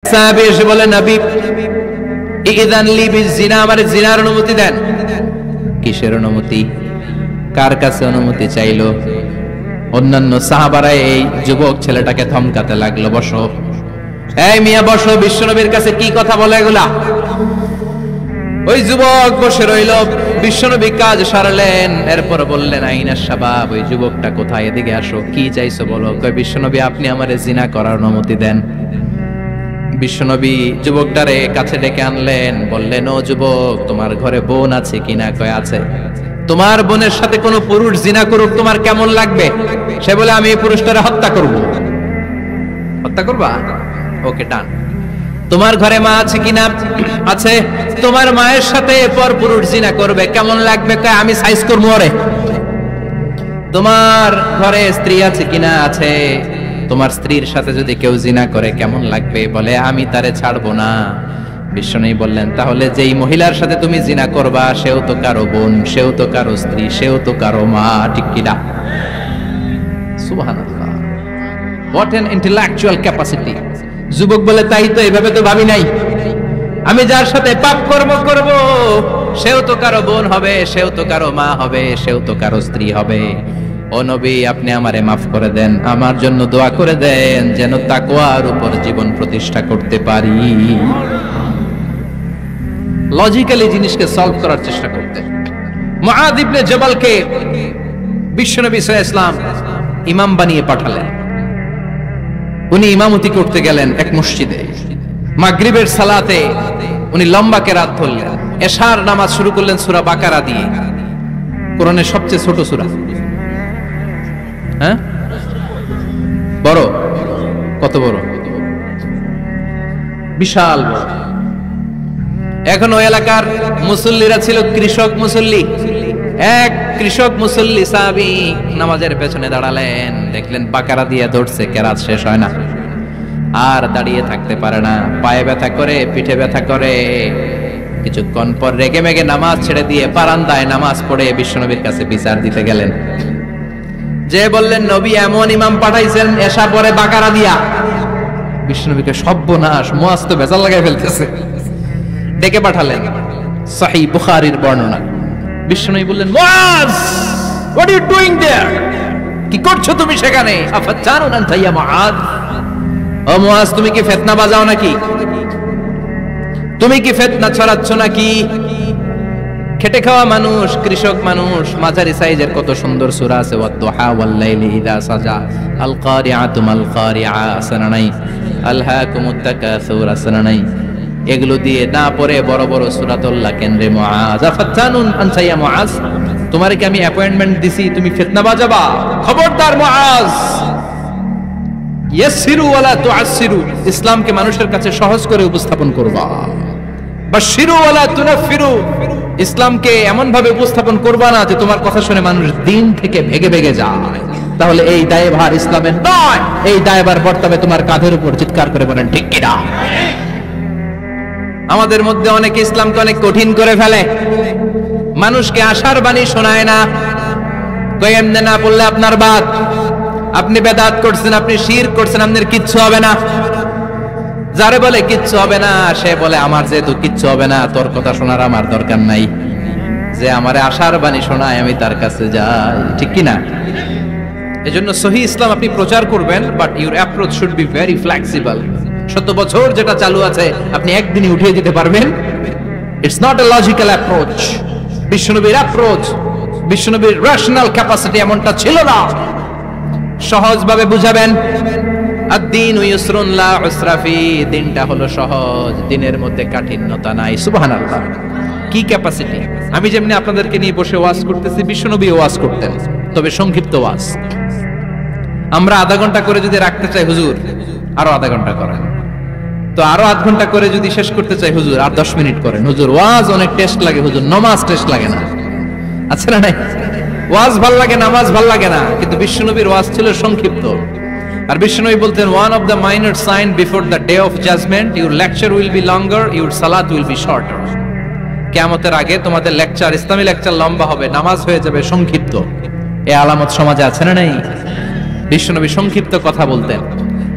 সাহাবী এসে বলে, নবী ইযান লি বিজিনা, আমারে জিনার অনুমতি দেন। কিসের অনুমতি? কার কাছে অনুমতি চাইলো? অন্যান্য সাহাবারা এই যুবক ছেলেটাকে ধমকাতে লাগলো, বসো, এই মিয়া বসো, বিশ্বনবীর কাছে কি কথা বলে এগুলা? ওই যুবক বসে রইল। বিশ্বনবী কাজ সারলেন, এরপর বললেন, আইনা শাবাব, ওই যুবকটা কোথায়, এদিকে আসো, কি চাইছো বলো। কয়, বিশ্বনবী আপনি আমারে জিনা করার অনুমতি দেন। বিশ্বনবী যুবকটারে কাছে ডেকে আনলেন, বললেন, ও যুবক, তোমার ঘরে বোন আছে কিনা? কয়, আছে। তোমার বোনের সাথে কোন পুরুষ জিনা করুক, তোমার কেমন লাগবে? সে বলে, আমি এই পুরুষটারে হত্যা করব। হত্যা করবা? ওকে, ডান। তোমার ঘরে মা আছে কিনা? আছে। তোমার মায়ের সাথে পর পুরুষ জিনা করবে, কেমন লাগবে? কয়, আমি সাইজ করবো ওরে। তোমার ঘরে স্ত্রী আছে কিনা? আছে। তোমার স্ত্রীর সাথে যদি কেউ জিনা করে কেমন লাগবে? বলে, আমি তারে ছাড়বো না। বিশ্বনবী বললেন, তাহলে যেই মহিলার সাথে তুমি জিনা করবা সেও তো কারো বোন, সেও তো কারো স্ত্রী, সেও তো কারো মা, ঠিক কিনা? সুবহানাল্লাহ, হোয়াট অ্যান ইন্টেলেকচুয়াল ক্যাপাসিটি। যুবক বলে, তাই তো, এইভাবে তো ভাবি নাই। আমি যার সাথে পাপ কর্ম করব সেও তো কারো বোন হবে, সেও তো কারো মা হবে, সেও তো কারো স্ত্রী হবে। ও নবী, আপনি আমারে মাফ করে দেন, আমার জন্য দোয়া করে দেন যেন তাকওয়ার উপর জীবন প্রতিষ্ঠা করতে পারি। লজিক্যালি জিনিসকে সলভ করার চেষ্টা করতে। মুআয ইবনে জবালকে বিশ্বনবী সাল্লাল্লাহু আলাইহি ওয়াসাল্লাম ইমাম বানিয়ে পাঠালেন। উনি ইমামতি করতে গেলেন এক মসজিদে। মাগরিবের সালাতে উনি লম্বা কেরাত পড়লেন। এশার নামাজ শুরু করলেন সূরা বাকারা দিয়ে, কোরআনের সবচেয়ে ছোট সূরা। হ্যাঁ, বড়? কত বড়? বিশাল বড়। এখন ওই এলাকার মুসল্লিরা ছিল কৃষক মুসল্লি। এক কৃষক মুসল্লি সাহাবী নামাজের পেছনে দাঁড়ালেন, দেখলেন বাকারা দিয়ে ধরছে, কেরাত শেষ হয় না, আর দাঁড়িয়ে থাকতে পারে না, পায়ে ব্যথা করে, পিঠে ব্যথা করে। কিছুক্ষণ পর রেগে মেগে নামাজ ছেড়ে দিয়ে বারান্দায় নামাজ পড়ে বিশ্বনবীর কাছে বিচার দিতে গেলেন। যে বললেন, নবী এমন ইমাম পাঠাইছেন এশা পরে বাকারা দিয়া। বিশ্বনবীকে সর্বনাশ, মুআয তো ভেজাল লাগাই ফেলতেছে। ডেকে পাঠালেন, সহিহ বুখারীর বর্ণনা। বিশ্বনবী বললেন, মুআয, what are you doing there? কি করছো তুমি সেখানে? আফাতানুন আনতা ইয়া মুআয, ও মুআয, তুমি কি ফিতনা বাজাও নাকি? তুমি কি ফিতনা ছড়াচ্ছ নাকি? খেটে খাওয়া মানুষ, কৃষক মানুষ, মাঝারি সাইজের কত সুন্দর সূরা আছে, ওয়াদ-দুহা ওয়াল-লাইলি ইযা সাজা, আল কারিআতু মাল কারিআ, আসনা নাই, আলহাকুমুত তাকাসুর, আসনা নাই। এগুলো দিয়ে না পড়ে বড় বড় সূরাতুল্লাহ কেন্দ্রে মুআয, আফাতানুন আনতা ইয়া মুআয, তোমারে কি আমি অ্যাপয়েন্টমেন্ট দিছি তুমি ফিতনা বাজাবা? খবরদার মুআয, ইয়াসসিরু ওয়ালা তুআসসিরু, ইসলামকে মানুষের কাছে সহজ করে উপস্থাপন করবা। বাশশিরু ওয়ালা তুনাফিরু, ইসলামকে এমন ভাবে উপস্থাপন করবা না যে তোমার কথা শুনে মানুষ দিন থেকে ভেগে ভেগে যায়। তাহলে এই দায়ভার ইসলামের নয়, এই দায়ভার বর্তাবে তোমার কাঁধের উপর। চিৎকার করে বলেন ঠিক কিনা? আমাদের মধ্যে অনেকে ইসলামকে অনেক কঠিন করে ফেলে, মানুষকে আশার বাণী শোনায় না। কই এমনে না বললে আপনার বাদ, আপনি বেদাত করছেন, আপনি শিরক করছেন, আপনার কিচ্ছু হবে না। যারে বলে কিচ্ছু হবে না, সে বলে আমার যেহেতু কিচ্ছু হবে না, তোর কথা শোনার আমার দরকার নাই। যে আমারে আশার বাণী শোনায় আমি তার কাছে যাই, ঠিক কি না? এজন্য সহিহ ইসলাম আপনি প্রচার করবেন, but your approach should be very flexible. 70 বছর যেটা চালু আছে আপনি একদিনই উঠিয়ে দিতে পারবেন? It's not a logical approach. বিশ্বনবীর অ্যাপ্রোচ, বিশ্বনবীর রেশনাল ক্যাপাসিটি এমনটা ছিল না। সহজভাবে বুঝাবেন। আদ-দীন ইউসরুন লা উসরা ফি, দিনটা হলো সহজ, দিনের মধ্যে কাঠিন্যতা নাই। সুবহানাল্লাহ, কি ক্যাপাসিটি! আমি যেমনি আপনাদেরকে নিয়ে বসে ওয়াজ করতেছি, বিশ্বনবী ওয়াজ করতেন, তবে সংক্ষিপ্ত ওয়াজ। আমরা আধা ঘন্টা করে যদি রাখতে চাই, হুজুর আরো আধা ঘন্টা করেন। তো আরো আধ ঘন্টা করে যদি শেষ করতে চাই, হুজুর আর 10 মিনিট করেন। হুজুর ওয়াজ অনেক টেস্ট লাগে, হুজুর নামাজ টেস্ট লাগে না। আচ্ছা না নাই? ওয়াজ ভাল লাগে, নামাজ ভাল লাগে না, কিন্তু বিশ্বনবীর ওয়াজ ছিল সংক্ষিপ্ত। আর বিশ্বনবী বলতেন, one of the minor sign before the day of judgement, your lecture will be longer, your সালাত উইল বি শর্টার। কিয়ামতের আগে তোমাদের লেকচার, ইসলামী লেকচার লম্বা হবে, নামাজ হয়ে যাবে সংক্ষিপ্ত। এই আলামত সমাজে আছে না নাই? বিশ্বনবী সংক্ষিপ্ত কথা বলতেন।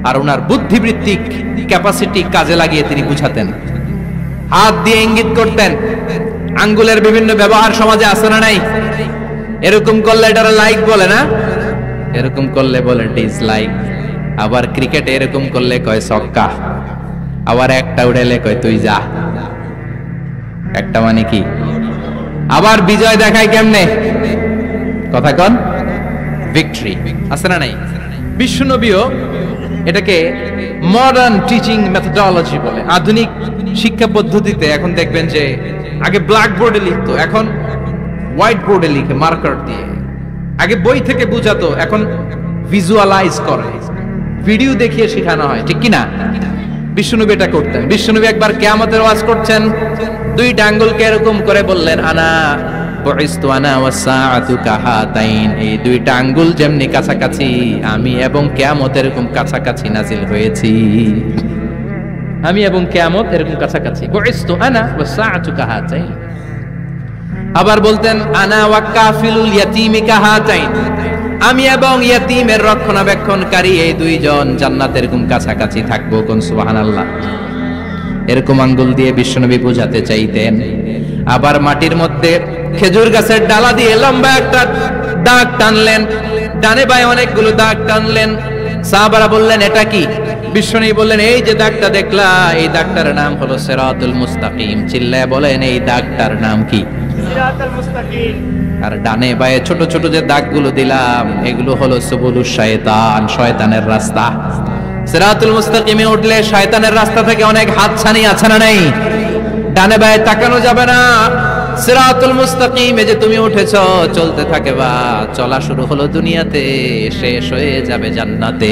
আর ওনার বুদ্ধিবৃত্তিক ক্যাপাসিটি কাজে লাগিয়ে তিনি বুঝাতেন। হাত দিয়ে ইঙ্গিত করতেন। আঙ্গুলের বিভিন্ন ব্যবহার সমাজে আছে না নাই? এরকম করলে এটা লাইক বলে না, এরকম করলে বলে ডিসলাইক। আবার ক্রিকেটে এরকম করলে কয় ছক্কা, আবার একটা উড়াইলে কয় তুই যা। একটা মানে কি? আবার বিজয় দেখায় কেমনে? কথা কন, ভিক্টরি আছে না নাই? বিশ্বনবীও এটাকে মডার্ন টিচিং মেথোডোলজি বলে। আধুনিক শিক্ষা পদ্ধতিতে এখন দেখবেন যে আগে ব্ল্যাক বোর্ডে লিখতো, এখন হোয়াইট বোর্ডে লিখে মার্কার দিয়ে। আগে বই থেকে বুঝাতো, এখন ভিজুয়ালাইজ করে, ভিডিও দেখিয়ে শেখানো হয়, ঠিক কি না? বিশ্বনবী এটা করতেন। বিশ্বনবী একবার কিয়ামতের ওয়াজ করছেন, দুইটা আঙ্গুলকে এরকম করে বললেন, আনা বুইস্তু আনা ওয়াসসাআতু কাহাতাইন। এই দুইটা আঙ্গুল যেমনি কাছাকাছি, আমি এবং কিয়ামত এরকম কাছাকাছি নাজিল হয়েছি। আমি এবং কিয়ামত এরকম কাছাকাছি। বুইস্তু আনা ওয়াসসাআতু কাহাতাইন। আবার বলতেন, আনা ওয়া কাফিলুল ইয়াতীমি কাহাতাইন। আমি এবং ইয়াতীমের রক্ষণাবেক্ষণকারী এই দুইজন জান্নাতে এরকম কাছাকাছি থাকবো। কোন সুবহানাল্লাহ। এরকম আঙ্গুল দিয়ে বিশ্বনবী বোঝাতে চাইতেন। আবার মাটির মধ্যে খেজুর গাছের ডালা দিয়ে লম্বা একটা দাগ টানলেন, ডানে বায়ে অনেকগুলো দাগ টানলেন। সাহাবারা বললেন, এটা কি? বিশ্বনবী বললেন, এই যে দাগটা দেখলা, এই দাগটার নাম হলো সিরাতুল মুস্তাকিম। চিল্লায় বলেন, এই দাগটার নাম কি? সিরাতুল মুস্তাকিম। আর ডানে বায়ে ছোট ছোট যে দাগগুলো দিলাম, এগুলো হলো সুবুলুশ শায়তান, শয়তানের রাস্তা। সিরাতুল মুস্তাকিমে উঠলে শয়তানের রাস্তা থেকে অনেক হাতছানি আছে না নাই? ডানে বায়ে তাকানো যাবে না। সিরাতুল মুস্তাকিমে যে তুমি উঠেছো, চলতে থাকে বা চলা শুরু হলো দুনিয়াতে, শেষ হয়ে যাবে জান্নাতে।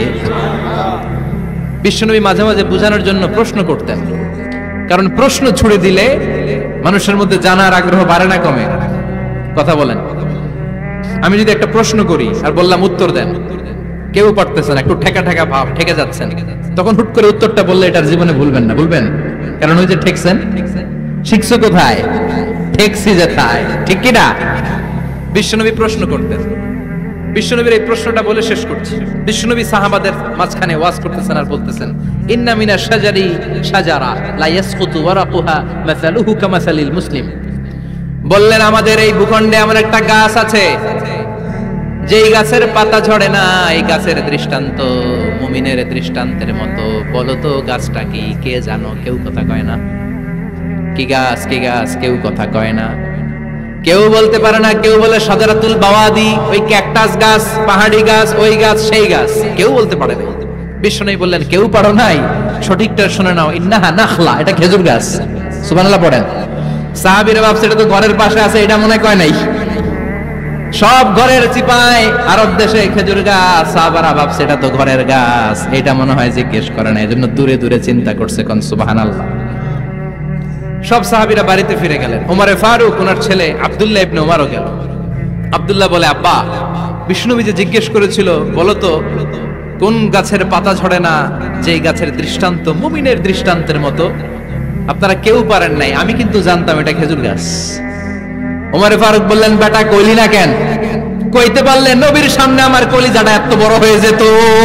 বিশ্বনবী মাঝে মাঝে বোঝানোর জন্য প্রশ্ন করতেন, কারণ প্রশ্ন ছুড়ে দিলে মানুষের মধ্যে জানার আগ্রহ বাড়ে না কমে? কথা বলেন। আমি যদি একটা প্রশ্ন করি আর বললাম উত্তর দেন, কেউ পারতেছেন, একটু ঠেকা ঠেকা ভাব, ঠেকে যাচ্ছেন, তখন হুট করে উত্তরটা বললে এটার জীবনে ভুলবেন না, ভুলবেন? কারণ ওই যে ঠেকছেন, শিখছো কোথায়? ঠেকছি যেথায়, ঠিক কি না? বিশ্বনবী প্রশ্ন করতেন। বিশ্বনবীর এই প্রশ্নটা বলে শেষ করছি। বিশ্বনবী সাহাবাদের মাঝখানে ওয়াজ করতেছেন আর বলতেছেন, ইন্না মিনাশ শাজারি শাজারা লা ইয়াসকুতু ওয়ারাকুহা মাসালুহু কামাসালিল মুসলিম। বললেন, আমাদের এই ভূখণ্ডে এমন একটা গাছ আছে, যেই গাছের পাতা ঝরে না। এই গাছের দৃষ্টান্ত মুমিনের দৃষ্টান্তের মতো। বলো তো গাছটা কি? কে জানো? কেউ কথা কয় না। কি গাছ? কি গাছ? কেউ কথা কয় না, কেউ বলতে পারে না। কেউ বলে শাজারাতুল বাওয়াদি, ওই ক্যাকটাস গাছ, পাহাড়ি গাছ, ওই গাছ, সেই গাছ, কেউ বলতে পারে না। বিশ্বনবী বললেন, কেউ পারো নাই? সঠিকটা শুনে নাও, ইন্নাহা নাখলা, এটা খেজুর গাছ। সুবহানাল্লাহ পড়েন। সাহাবীরা ভাবছে এটা তো ঘরের পাশে আছে, এটা মনে কয় নাই। সব ঘরের চিপায় আরব দেশে খেজুর গাছ, সাহাবারা ভাবছে এটা তো ঘরের গাছ, এটা মনে হয় জিজ্ঞেস করে না, এজন্য দূরে দূরে চিন্তা করছে। কোন সুবহানাল্লাহ। সব সাহাবীরা বাড়িতে ফিরে গেলেন। ওমরে ফারুক, ওনার ছেলে আব্দুল্লাহ ইবনে ওমরও গেল। আব্দুল্লাহ বলে, আব্বা, বিষ্ণুনবী যে জিজ্ঞেস করেছিল, বলো তো কোন গাছের পাতা ঝরে না, যে গাছের দৃষ্টান্ত মুমিনের দৃষ্টান্তের মতো? আপনারা কেউ পারেন নাই, আমি কিন্তু জানতাম এটা খেজুর গাছ। ওমরে ফারুক বললেন, বেটা কইলি না কেন? কইতে পারলে নবীর সামনে আমার কলিজাটা এত বড় হয়ে যেত।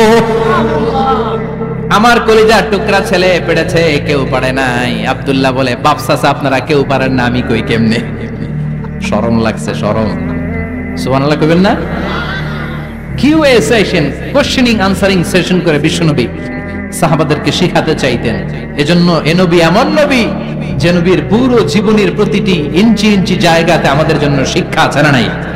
আমার কলিজার টুকরা ছেলে পেড়েছে, কেউ পারে নাই। আব্দুল্লাহ বলে, বাপ চাচা আপনারা কেউ পারেন না, আমি কই কেমনে? শরম লাগছে, শরম। সুবহানাল্লাহ কইবেন না? QA session, questioning answering session করে বিশ্বনবী সাহাবাদেরকে শিখাতে চাইতেন। এজন্য এ নবী এমন নবী যে নবীর পুরো জীবনের প্রতিটি ইঞ্চি ইঞ্চি জায়গাতে আমাদের জন্য শিক্ষা আছে না নাই?